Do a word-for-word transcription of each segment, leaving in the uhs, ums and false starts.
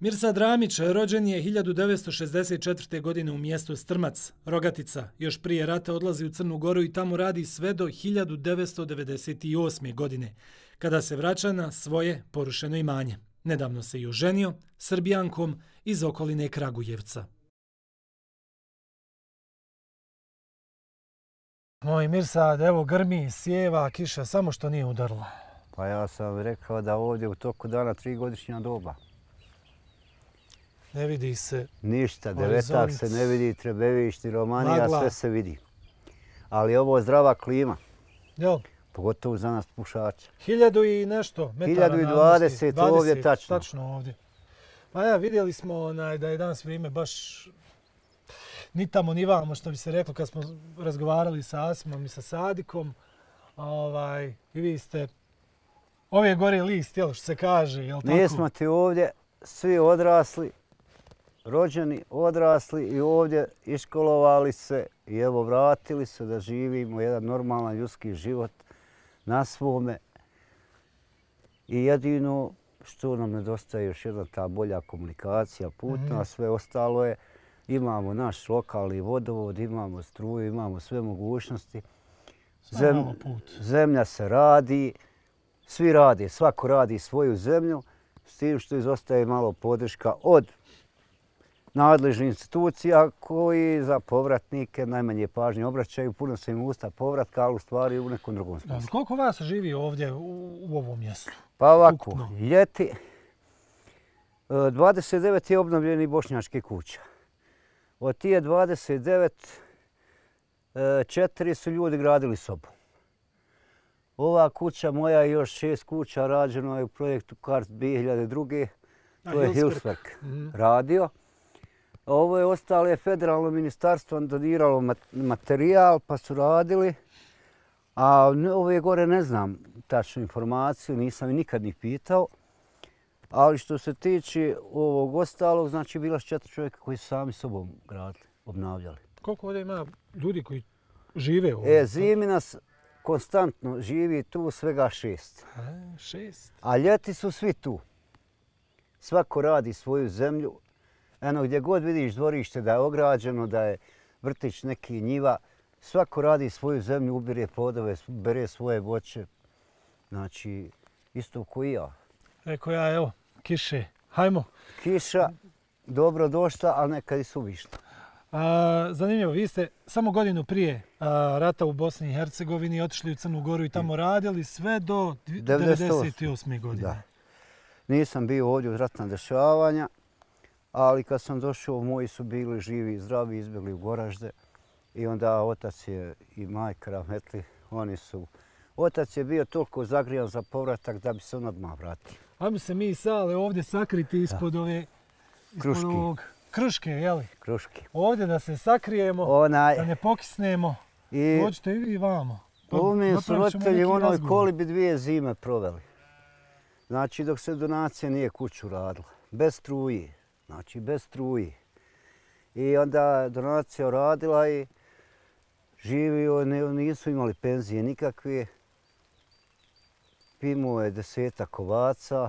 Mirsad Ramić rođen je hiljadu devetsto šezdeset četvrte. godine u mjestu Strmac, Rogatica. Još prije rata odlazi u Crnu Goru i tamo radi sve do hiljadu devetsto devedeset osme. godine, kada se vraća na svoje porušeno imanje. Nedavno se i oženio Srbijankom iz okoline Kragujevca. Moj Mirsad, evo grmi, sjeva, kiša, samo što nije udarila. Pa ja sam rekao da ovdje u toku dana tri godišnja doba. Ne vidi se Ništa, Devetak se ne vidi, Trebević, ni Romanija, magla. sve se vidi. Ali ovo je zdrava klima, Jel? pogotovo za nas pušača. Hiljadu i nešto metara Hiljadu i dvadeset ovdje, tačno. Tačno ovdje. Pa ja, vidjeli smo onaj, da je danas vrijeme baš ni tamo ni vamo, što bi se reklo kad smo razgovarali sa Asimom i sa Sadikom. Ovaj, I vi ste ove gore list, jel, što se kaže, jel tako? Mi smo ti ovdje svi odrasli, rođeni, odrasli i ovdje iškolovali se i evo vratili se da živimo jedan normalan ljudski život na svome. I jedino što nam nedostaje još jedna ta bolja komunikacija putna, mm-hmm. a sve ostalo je, imamo naš lokalni vodovod, imamo struju, imamo sve mogućnosti. Zem, zemlja se radi, svi rade, svako radi svoju zemlju, s tim što izostaje malo podrška od nadležnih institucija koji za povratnike najmanje pažnje obraćaju, puno se im usta povratka, ali u stvari u nekom drugom smislu. Koliko vas živi ovdje u, u ovom mjestu? Pa ovako, ukupno? Ljeti dvadeset devet je obnovljeni bošnjački kuća. Od tije dvadeset devet, četiri su ljudi gradili sobu. Ova kuća moja i još šest kuća rađeno je u projektu Kart dvije hiljade druge. To je Hilsberg mm-hmm. radio. Ovo je ostalo je federalno ministarstvo doniralo materijal pa su radili. A ove gore ne znam tačnu informaciju, nisam i nikad ni pitao. Ali što se tiče ovog ostalog, znači bila su četiri čovjeka koji su sami sobom gradili, obnavljali. Koliko ovdje ima ljudi koji žive ovdje? E, zimi nas konstantno živi tu svega šest. A, šest. A ljeti su svi tu. Svako radi svoju zemlju. Eno, gdje god vidiš dvorište da je ograđeno, da je vrtić neki njiva, svako radi svoju zemlju, ubire plodove, bere svoje voće. Znači, isto ko i ja. Eko ja, evo, kiše. Hajmo. Kiša, dobro došla, ali nekad i suvišna. A, zanimljivo, vi ste samo godinu prije a, rata u Bosni i Hercegovini otišli u Crnu Goru i tamo radili sve do devedeset osme. godine. Da. Nisam bio ovdje od ratna dešavanja, ali kad sam došao, moji su bili živi i zdravi, izbjegli u Goražde. I onda otac je i majka rahmetli, oni su... Otac je bio toliko zagrijan za povratak da bi se on odmah vratio. Ajmo se mi Sale ovdje sakriti ispod ove... Ispod Kruški. Ovog, kruške, jeli? Kruški. Ovdje da se sakrijemo, Onaj... da ne pokisnemo. I... Dođite i vi vamo. U meni su roditelji u onoj kolibi dvije zime proveli. Znači dok se donacija nije kuću radila. Bez struje. Znači bez struje. I onda donacija radila i živio, nisu imali penzije nikakve. Imao je desetak ovaca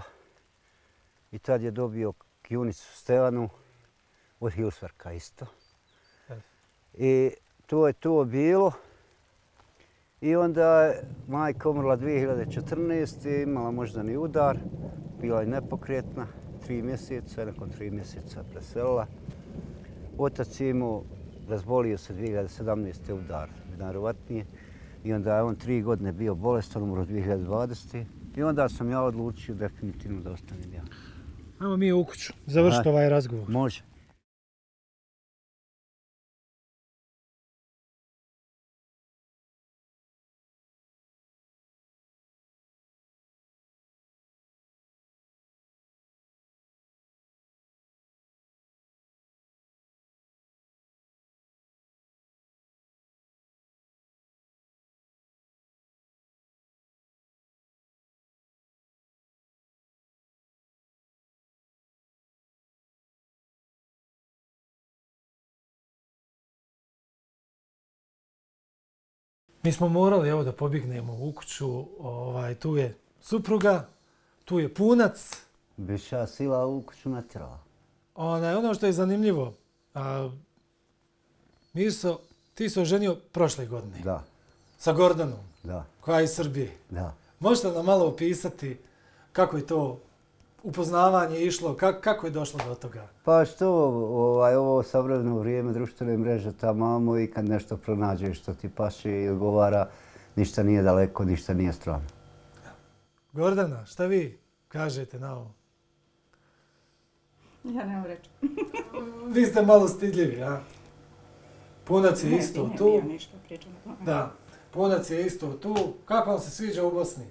i tad je dobio kjunicu Stevanu od Hilsberga isto. I to je to bilo. I onda je majka umrla dvije hiljade četrnaeste. imala moždani udar, bila je nepokretna, tri mjeseca, nakon tri mjeseca preselila. Otac je imao, razbolio se dvije hiljade sedamnaeste. udar, najvjerovatnije. I onda je on tri godine bio bolestan, umro dvije hiljade dvadesete. I onda sam ja odlučio definitivno da ostanem ja. Ajmo mi u kuću, završiti ovaj razgovor. Može. Mi smo morali evo da pobjegnemo u kuću, ovaj, tu je supruga, tu je punac, Biša sila u kuću natjerala. Ona, ono što je zanimljivo, a, Mirso, ti se oženio prošle godine. Da. Sa Gordanom, Da. koja je iz Srbije. Da. Možete nam malo opisati kako je to upoznavanje išlo, kako, kako je došlo do toga? Pa što, ovaj, ovo savremeno vrijeme, društvene mreže tamo i kad nešto pronađeš što ti paše i odgovara, ništa nije daleko, ništa nije strano. Gordana, šta vi kažete na ovo? Ja nemam reći. Vi ste malo stidljivi, a? Punac je Ne, isto ne, tu. nije ništa pričamo o tome. Da, Punac je isto tu. Kako vam se sviđa u Bosni?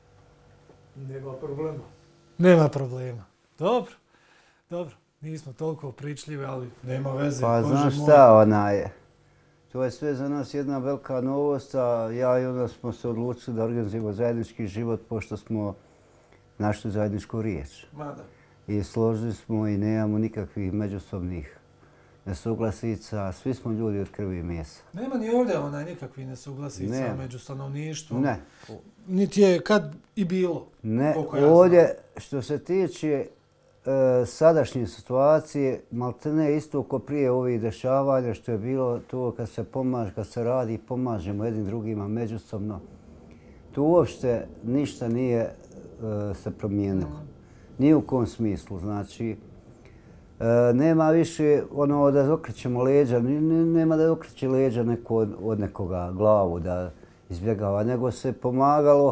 Nema problema. Nema problema. Dobro, dobro. Nismo toliko pričljivi, ali nema veze. Pa Bože znaš moj. šta, ona je. To je sve za nas jedna velika novost, a ja i ona smo se odlučili da organizujemo zajednički život pošto smo našli zajedničku riječ. Mada. I složili smo i nemamo nikakvih međusobnih nesuglasica, svi smo ljudi od krvi i mesa. Nema ni ovdje onaj nikakvih nesuglasica Ne. među stanovništvom. Ne, Niti je kad i bilo. ne, Koliko ja ovdje što se tiče e, sadašnje situacije, maltene isto ko prije ovih dešavanja što je bilo to kad se pomaže, kad se radi, pomažemo jednim drugima međusobno. Tu uopšte ništa nije e, se promijenilo. Ni u kom smislu, znači e, nema više ono da okrećemo leđa, ni- ni- nema da okreće leđa neko od, od nekoga glavu da izbjegava, nego se pomagalo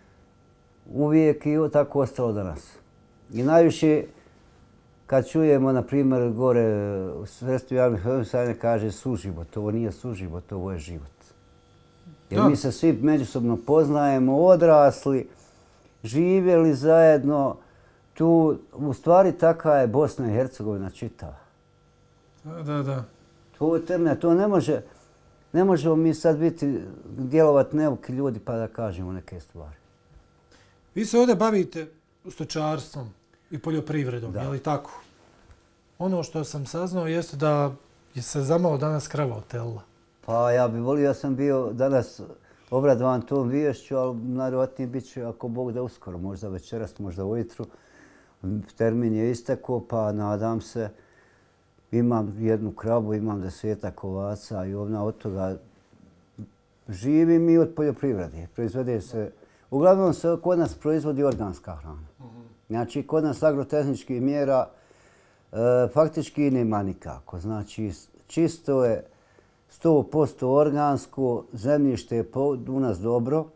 uvijek i tako ostalo danas. I najviše kad čujemo, na primjer, gore u sredstvu javnih informisanja kaže suživot, ovo nije suživot, ovo je život. Jer Da. mi se svi međusobno poznajemo, odrasli, živjeli zajedno. Tu, u stvari, taka je Bosna i Hercegovina čitava. Da, da, da. To je temelj, to ne može, ne možemo mi sad biti, djelovati neuki ljudi pa da kažemo neke stvari. Vi se ovdje bavite stočarstvom i poljoprivredom, Da. je li tako? Ono što sam saznao jeste da je se zamalo danas krava otelila. Pa ja bih volio, ja sam bio danas obradovan tom viješću, ali najvjerojatnije bit će, ako Bog da uskoro, možda večeras, možda ujutru. Termin je istekao, pa nadam se, imam jednu kravu, imam desetak ovaca i ovna od toga živim i od poljoprivrede. Proizvede se, uglavnom se kod nas proizvodi organska hrana. Znači, kod nas agrotehničkih mjera e, faktički nema nikako. Znači, čisto je sto posto organsko, zemljište je po- u nas dobro,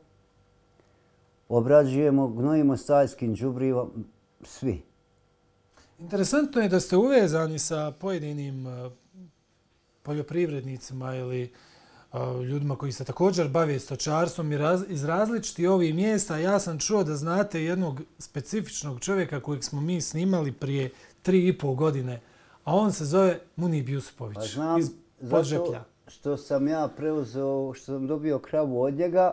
obrađujemo, gnojimo stajskim đubrivom, svi. Interesantno je da ste uvezani sa pojedinim uh, poljoprivrednicima ili uh, ljudima koji se također bave stočarstvom i raz, iz različitih ovih mjesta. Ja sam čuo da znate jednog specifičnog čovjeka kojeg smo mi snimali prije tri i pol godine, a on se zove Munib Jusupović Pa znam, iz zato Podžeplja. što sam ja preuzeo, što sam dobio kravu od njega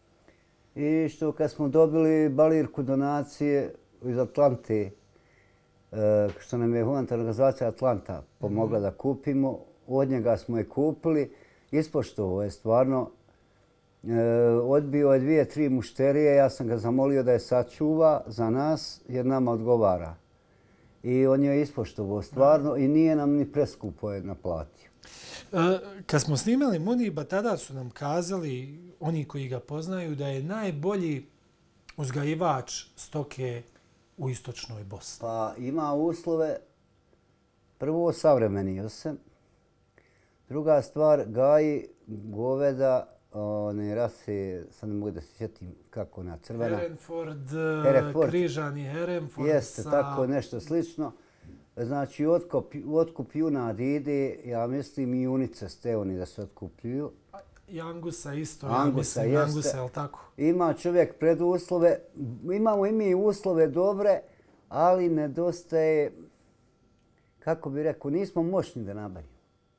i što kad smo dobili balirku donacije iz Atlante, e, što nam je humanitarna organizacija Atlanta pomogla da kupimo, od njega smo je kupili, ispoštovao je stvarno, e, odbio je dvije, tri mušterije, ja sam ga zamolio da je sačuva za nas jer nama odgovara. I on je ispoštovao stvarno i nije nam ni preskupo je naplatio. E, Kad smo snimali Muniba, tada su nam kazali, oni koji ga poznaju, da je najbolji uzgajivač stoke u istočnoj Bosni. Pa ima uslove, prvo savremenio se, druga stvar gaji goveda, one rase, sad ne mogu da se sjetim kako ona crvena. Hereford, Hereford. križani Hereford Jeste, sa... tako nešto slično. Znači, otkup, otkup junad ide, ja mislim i junice steoni da se otkupljuju. I Angusa isto, Angusa, ja mislim, jeste. Angusa, je li tako? Ima čovjek preduslove, imamo i mi uslove dobre, ali nedostaje, kako bi rekao, nismo moćni da nabavimo.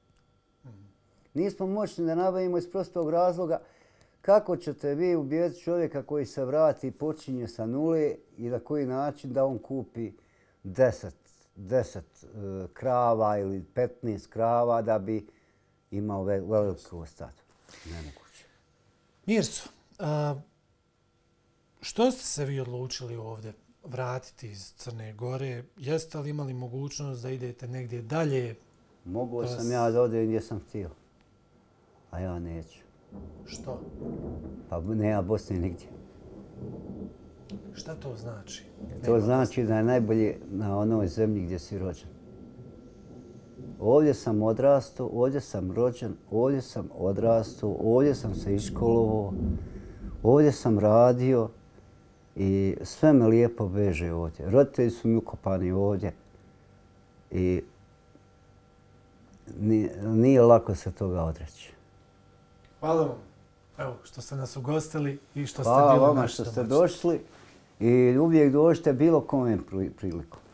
Nismo moćni da nabavimo iz prostog razloga kako ćete vi ubijediti čovjeka koji se vrati i počinje sa nule i na koji način da on kupi deset, deset uh, krava ili petnaest krava da bi imao ve veliku stadu. Nemoguće. Mirso, a, što ste se vi odlučili ovdje? vratiti iz Crne Gore. Jeste li imali mogućnost da idete negdje dalje? Mogao To sam s- ja da odem gdje sam htio, a ja neću. Što? Pa nema Bosne nigdje. Šta to znači? To Nema znači da je najbolje na onoj zemlji gdje si rođen. Ovdje sam odrastao, ovdje sam rođen, ovdje sam odrastao, ovdje sam se iškolovao, ovdje sam radio i sve me lijepo veže ovdje. Roditelji su mi ukopani ovdje i nije, nije lako se toga odreći. Hvala vam. Evo, što ste nas ugostili i što ste Hvala bili vama naši što ste domaćini. došli i uvijek dođite bilo kojom prilikom.